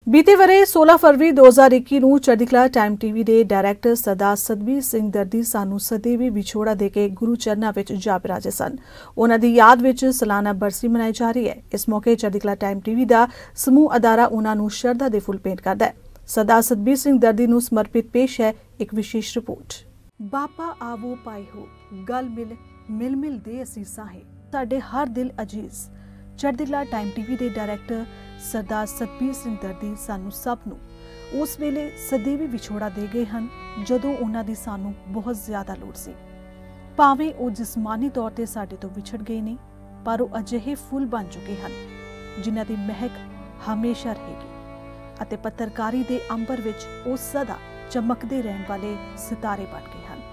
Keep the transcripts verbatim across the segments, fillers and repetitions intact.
बीते वरे सोलह फरवरी दो हज़ार इक्की ਨੂੰ ਚੜ੍ਹਦੀ ਕਲਾ ਟਾਈਮ ਟੀਵੀ ਦੇ ਡਾਇਰੈਕਟਰ ਸਰਦਾਰ ਸਤਬੀਰ ਸਿੰਘ ਦਰਦੀ ਸਾਨੂੰ ਸਦੀਵੀ ਵਿਛੋੜਾ ਦੇ ਕੇ ਗੁਰੂ ਚਰਨਾਂ ਵਿੱਚ ਜਾ ਬਿਰਾਜੇ ਸਨ। ਉਹਨਾਂ ਦੀ ਯਾਦ ਵਿੱਚ ਸਾਲਾਨਾ ਬਰਸੀ ਮਨਾਈ ਜਾ ਰਹੀ ਹੈ। ਇਸ ਮੌਕੇ ਚੜ੍ਹਦੀ ਕਲਾ ਟਾਈਮ ਟੀਵੀ ਦਾ ਸਮੂਹ ਅਦਾਰਾ ਉਹਨਾਂ ਨੂੰ ਸ਼ਰਧਾ ਦੇ ਫੁੱਲ ਭੇਂਟ ਕਰਦਾ ਹੈ। ਸਰਦਾਰ ਸਤਬੀਰ ਸਿੰਘ ਦਰਦੀ ਨੂੰ ਸਮਰਪਿਤ ਪੇਸ਼ ਹੈ ਇੱਕ ਵਿਸ਼ੇਸ਼ ਰਿਪੋਰਟ। ਬਾਪਾ ਆਵੋ ਪਾਈ ਹੋ ਗਲ ਮਿਲ ਮਿਲ ਮਿਲ ਦੇ ਅਸੀਸਾਂ ਹੈ ਸਾਡੇ ਹਰ ਦਿਲ ਅਜੀਜ਼। ਚੜ੍ਹਦੀ ਕਲਾ ਟਾਈਮ ਟੀਵੀ ਦੇ ਡਾਇਰੈਕਟਰ ਸਰਦਾਰ ਸਤਬੀਰ ਸਿੰਘ ਦਰਦੀ ਸਾਨੂੰ ਸਭ ਨੂੰ ਉਸ ਵੇਲੇ ਸਦੀਵੀ ਵਿਛੋੜਾ ਦੇ ਗਏ ਹਨ ਜਦੋਂ ਉਹਨਾਂ ਦੀ ਸਾਨੂੰ ਬਹੁਤ ਜ਼ਿਆਦਾ ਲੋੜ ਸੀ। ਭਾਵੇਂ ਉਹ ਜਿਸਮਾਨੀ ਤੌਰ ਤੇ ਸਾਡੇ ਤੋਂ ਵਿਛੜ ਗਏ ਨੇ, ਪਰ ਉਹ ਅਜਿਹੇ ਫੁੱਲ ਬਣ ਚੁੱਕੇ ਹਨ ਜਿਨ੍ਹਾਂ ਦੀ ਮਹਿਕ ਹਮੇਸ਼ਾ ਰਹੇਗੀ ਅਤੇ ਪੱਤਰਕਾਰੀ ਦੇ ਅੰਬਰ ਵਿੱਚ ਉਹ ਸਦਾ ਚਮਕਦੇ ਰਹਿਣ ਵਾਲੇ ਸਿਤਾਰੇ ਬਣ ਗਏ ਹਨ।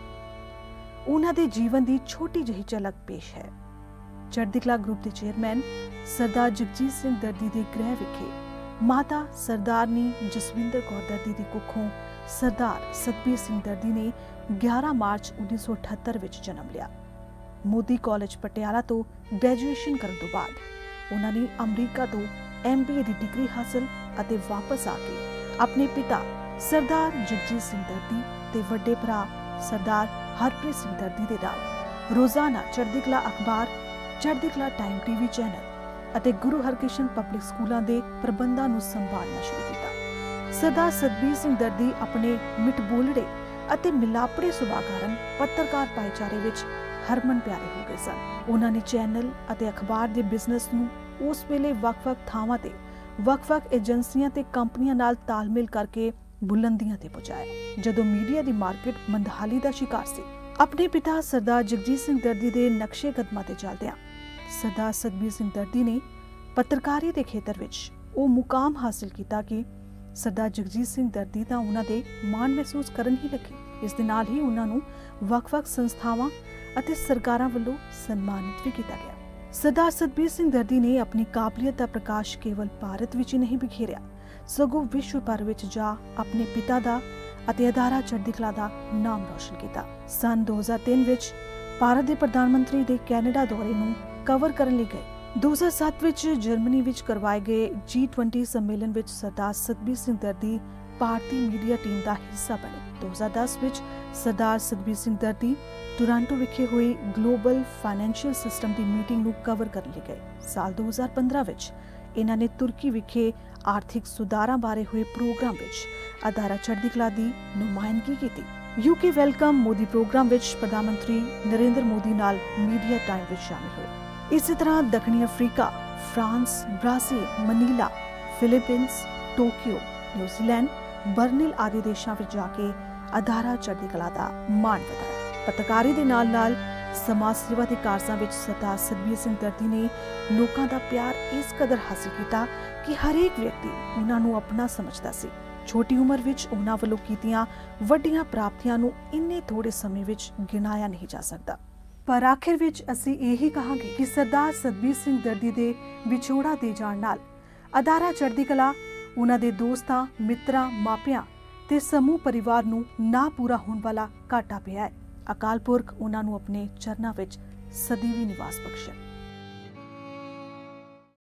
ਉਹਨਾਂ ਦੇ ਜੀਵਨ ਦੀ ਛੋਟੀ ਜਿਹੀ ਝਲਕ ਪੇਸ਼ ਹੈ। ਚੜ੍ਹਦੀ ਕਲਾ ਗਰੁੱਪ ਦੇ ਚੇਅਰਮੈਨ ਸਰਦਾਰ ਜਗਜੀਤ ਸਿੰਘ ਦਰਦੀ ਦੇ ਗ੍ਰਹਿ ਵਿਖੇ ਮਾਤਾ ਸਰਦਾਰਨੀ ਜਸਵਿੰਦਰ ਕੌਰ ਦਰਦੀ ਦੀ ਕੁੱਖੋਂ ਸਰਦਾਰ ਸਤਬੀਰ ਸਿੰਘ ਦਰਦੀ ਨੇ ਗਿਆਰਾਂ ਮਾਰਚ ਉੱਨੀ ਸੌ ਅਠੱਤਰ ਵਿੱਚ ਜਨਮ ਲਿਆ। ਮੋਦੀ ਕਾਲਜ ਪਟਿਆਲਾ ਤੋਂ ਗ੍ਰੈਜੂਏਸ਼ਨ ਕਰਨ ਤੋਂ ਬਾਅਦ ਉਹਨਾਂ ਨੇ ਅਮਰੀਕਾ ਤੋਂ ਐਮ ਬੀ ਏ ਦੀ ਡਿਗਰੀ ਹਾਸਲ ਅਤੇ ਵਾਪਸ ਆ ਕੇ ਆਪਣੇ ਪਿਤਾ ਸਰਦਾਰ ਜਗਜੀਤ ਸਿੰਘ ਦਰਦੀ ਤੇ ਵੱਡੇ ਭਰਾ ਸਰਦਾਰ ਹਰਪ੍ਰੀਤ ਸਿੰਘ ਦਰਦੀ ਦੇ ਨਾਲ ਰੋਜ਼ਾਨਾ ਚੜ੍ਹਦੀ ਕਲਾ ਅਖਬਾਰ, ਚੜ੍ਹਦੀ ਕਲਾ ਟਾਈਮ ਟੀਵੀ ਚੈਨਲ ਅਤੇ ਗੁਰੂ ਹਰਕ੍ਰਿਸ਼ਨ ਪਬਲਿਕ ਸਕੂਲਾਂ ਦੇ ਪ੍ਰਬੰਧਾਂ ਨੂੰ ਸੰਭਾਲਣਾ ਸ਼ੁਰੂ ਕੀਤਾ। ਸਰਦਾਰ ਸਤਬੀਰ ਸਿੰਘ ਦਰਦੀ ਆਪਣੇ ਮਿਠਬੋਲੜੇ ਅਤੇ ਮਿਲਾਪੜੇ ਸੁਭਾਅ ਕਾਰਨ ਪੱਤਰਕਾਰ ਭਾਈਚਾਰੇ ਵਿੱਚ ਹਰਮਨ ਪਿਆਰੇ ਹੋ ਗਏ ਸਨ। ਉਹਨਾਂ ਨੇ ਚੈਨਲ ਅਤੇ ਅਖਬਾਰ ਦੇ ਬਿਜ਼ਨਸ ਨੂੰ ਉਸ ਵੇਲੇ ਵੱਖ-ਵੱਖ ਥਾਵਾਂ ਤੇ ਵੱਖ-ਵੱਖ ਏਜੰਸੀਆਂ ਤੇ ਕੰਪਨੀਆਂ ਨਾਲ ਤਾਲਮੇਲ ਕਰਕੇ ਬੁਲੰਦੀਆਂ ਤੇ ਪਹੁੰਚਾਇਆ। ਜਦੋਂ ਮੀਡੀਆ ਦੀ ਮਾਰਕੀਟ ਮੰਦਹਾਲੀ ਦਾ ਸ਼ਿਕਾਰ ਸੀ, ਆਪਣੇ ਪਿਤਾ ਸਰਦਾਰ ਜਗਜੀਤ ਸਿੰਘ ਦਰਦੀ ਦੇ ਨਕਸ਼ੇ ਕਦਮਾਂ ਤੇ ਚੱਲਦਿਆਂ ਸਰਦਾਰ ਸਤਬੀਰ ਸਿੰਘ ਦਰਦੀ ਨੇ ਪੱਤਰਕਾਰੀ ਦੇ ਖੇਤਰ ਵਿੱਚ ਉਹ ਮੁਕਾਮ ਹਾਸਿਲ ਕੀਤਾ ਕਿ ਸਰਦਾਰ ਜਗਜੀਤ ਸਿੰਘ ਦਰਦੀ ਤਾਂ ਉਹਨਾਂ ਦੇ ਮਾਣ ਮਹਿਸੂਸ ਕਰਨ ਹੀ ਲੱਗੇ। ਇਸ ਦੇ ਨਾਲ ਹੀ ਉਹਨਾਂ ਨੂੰ ਵੱਖ-ਵੱਖ ਸੰਸਥਾਵਾਂ ਅਤੇ ਸਰਕਾਰਾਂ ਵੱਲੋਂ ਸਨਮਾਨਿਤ ਵੀ ਕੀਤਾ ਗਿਆ। ਸਰਦਾਰ ਸਤਬੀਰ ਸਿੰਘ ਦਰਦੀ ਨੇ ਆਪਣੀ ਕਾਬਲੀਅਤ ਦਾ ਪ੍ਰਕਾਸ਼ ਕੇਵਲ ਭਾਰਤ ਵਿੱਚ ਹੀ ਨਹੀਂ ਬਿਖੇਰਿਆ, ਸਗੋਂ ਵਿਸ਼ਵ ਭਰ ਵਿੱਚ ਜਾ ਆਪਣੇ ਪਿਤਾ ਦਾ ਅਤੇ ਅਦਾਰਾ ਚੜ੍ਹਦੀ ਕਲਾ ਦਾ ਨਾਮ ਰੋਸ਼ਨ ਕੀਤਾ। ਸੰਨ ਦੋ ਹਜ਼ਾਰ ਤਿੰਨ ਵਿੱਚ ਭਾਰਤ ਦੇ ਪ੍ਰਧਾਨ ਮੰਤਰੀ ਦੇ ਕੈਨੇਡਾ ਦੌਰੇ ਨੂੰ ਕਵਰ ਕਰਨ ਲਈ ਗਏ। ਦੋ ਹਜ਼ਾਰ ਸੱਤ ਵਿੱਚ ਜਰਮਨੀ ਵਿੱਚ ਕਰਵਾਏ ਗਏ ਜੀ ਟਵੰਟੀ ਸੰਮੇਲਨ ਵਿੱਚ ਸਰਦਾਰ ਸਤਬੀਰ ਸਿੰਘ ਦਰਦੀ ਭਾਰਤੀ ਮੀਡੀਆ ਟੀਮ ਦਾ ਹਿੱਸਾ ਬਣੇ। ਦੋ ਹਜ਼ਾਰ ਦਸ ਵਿੱਚ ਸਰਦਾਰ ਸਤਬੀਰ ਸਿੰਘ ਦਰਦੀ ਟੋਰਾਂਟੋ ਵਿਖੇ ਹੋਈ ਗਲੋਬਲ ਫਾਈਨੈਂਸ਼ੀਅਲ ਸਿਸਟਮ ਦੀ ਮੀਟਿੰਗ ਨੂੰ ਕਵਰ ਕਰਨ ਲਈ ਗਏ। ਸਾਲ ਦੋ ਹਜ਼ਾਰ ਪੰਦਰਾਂ ਵਿੱਚ ਇਹਨਾਂ ਨੇ ਤੁਰਕੀ ਵਿਖੇ ਆਰਥਿਕ ਸੁਧਾਰਾਂ ਬਾਰੇ ਹੋਏ ਪ੍ਰੋਗਰਾਮ ਵਿੱਚ ਅਦਾਰਾ ਚੜ੍ਹਦੀ ਕਲਾ ਦੀ ਨੁਮਾਇੰਦਗੀ ਕੀਤੀ। ਯੂਕੇ ਵੈਲਕਮ ਮੋਦੀ ਪ੍ਰੋਗਰਾਮ ਵਿੱਚ ਪ੍ਰਧਾਨ ਮੰਤਰੀ ਨਰਿੰਦਰ ਮੋਦੀ ਨਾਲ ਮੀਡੀਆ ਟਾਈਮ ਵਿੱਚ ਸ਼ਾਮਿਲ ਹੋਏ। ਇਸੇ ਤਰ੍ਹਾਂ ਦੱਖਣੀ Africa, France, Brazil, Manila, Philippines, Tokyo, New Zealand, ਬਰਨਿਲ ਆਦਿ ਦੇਸ਼ਾਂ ਵਿੱਚ ਜਾ ਕੇ ਅਦਾਰਾ ਚੜ੍ਹਦੀ ਕਲਾ ਦਾ ਮਾਣ ਵਧਾਇਆ। ਪੱਤਰਕਾਰੀ ਦੇ ਨਾਲ ਨਾਲ ਸਮਾਜ ਸੇਵਾ ਦੇ ਕਾਰਜਾਂ ਵਿੱਚ ਸਰਦਾਰ ਸਤਬੀਰ ਸਿੰਘ ਦਰਦੀ ਨੇ ਲੋਕਾਂ ਦਾ ਪਿਆਰ ਇਸ ਕਦਰ ਹਾਸਿਲ ਕੀਤਾ ਕਿ ਹਰੇਕ ਵਿਅਕਤੀ ਉਹਨਾਂ ਨੂੰ ਆਪਣਾ ਸਮਝਦਾ ਸੀ। ਛੋਟੀ ਉਮਰ ਵਿੱਚ ਉਹਨਾਂ ਵੱਲੋਂ ਕੀਤੀਆਂ ਵੱਡੀਆਂ ਪ੍ਰਾਪਤੀਆਂ ਨੂੰ ਇੰਨੇ ਥੋੜੇ ਸਮੇਂ ਵਿੱਚ ਗਿਣਾਇਆ ਨਹੀਂ ਜਾ ਸਕਦਾ। ਪਰ ਆਖਿਰ ਵਿੱਚ ਅਸੀਂ ਇਹੀ ਕਹਾਂਗੇ ਕਿ ਸਰਦਾਰ ਸਤਬੀਰ ਸਿੰਘ ਦਰਦੀ ਦੇ ਵਿਛੋੜਾ ਦੇ ਜਾਣ ਨਾਲ ਅਦਾਰਾ ਚੜ੍ਹਦੀ ਕਲਾ, ਉਹਨਾਂ ਦੇ ਦੋਸਤਾਂ, ਮਿੱਤਰਾਂ, ਮਾਪਿਆਂ ਤੇ ਸਮੂਹ ਪਰਿਵਾਰ ਨੂੰ ਨਾ ਪੂਰਾ ਹੋਣ ਵਾਲਾ ਘਾਟਾ ਪਿਆ ਹੈ। ਅਕਾਲ ਪੁਰਖ ਉਹਨਾਂ ਨੂੰ ਆਪਣੇ ਚਰਨਾਂ ਵਿੱਚ ਸਦੀਵੀ ਨਿਵਾਸ ਬਖਸ਼ੇ।